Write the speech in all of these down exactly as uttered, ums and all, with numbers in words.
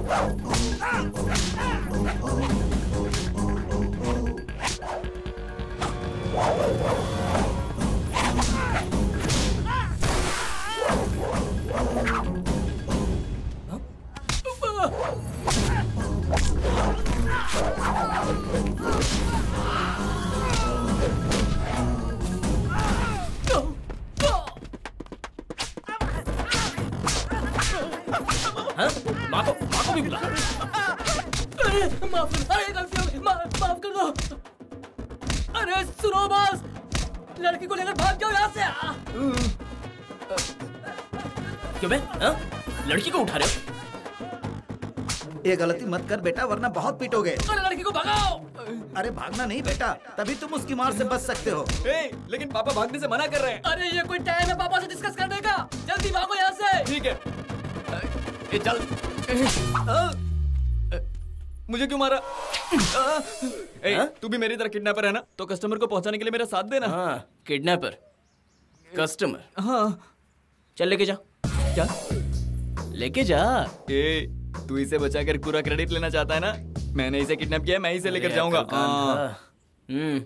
माफ कर दो। अरे सुनो बॉस, लड़की को लेकर भाग जाओ यहाँ से। क्यों बे? लड़की को उठा रहे हो? ये गलती मत कर बेटा, वरना बहुत पीटोगे। अरे लड़की को भगाओ। अरे भागना नहीं बेटा, तभी तुम उसकी मार से बच सकते हो। ए, लेकिन पापा भागने से मना कर रहे हैं। अरे ये कोई टाइम है पापा से डिस्कस करने का? जल्दी भागो यहाँ से। ठीक है। ए, चल। मुझे क्यों मारा? ए, तू भी मेरी तरह किडनैपर है ना? तो कस्टमर को पहुंचाने के लिए मेरा साथ देना। हाँ, किडनैपर, कस्टमर। हाँ, चल लेके जा। क्या? लेके जा। ए, तू इसे बचाकर पूरा क्रेडिट लेना चाहता है ना? मैंने इसे किडनैप किया, मैं इसे लेकर जाऊंगा। हम्म।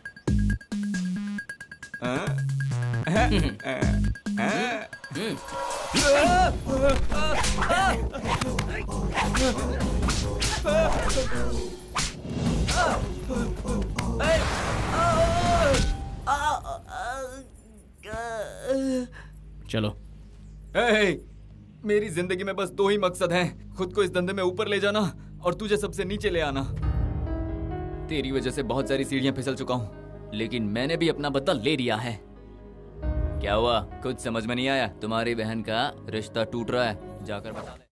चलो। ए, मेरी जिंदगी में बस दो ही मकसद हैं, खुद को इस धंधे में ऊपर ले जाना और तुझे सबसे नीचे ले आना। तेरी वजह से बहुत सारी सीढ़ियां फिसल चुका हूँ, लेकिन मैंने भी अपना बदला ले लिया है। क्या हुआ, कुछ समझ में नहीं आया? तुम्हारी बहन का रिश्ता टूट रहा है, जाकर बता ले।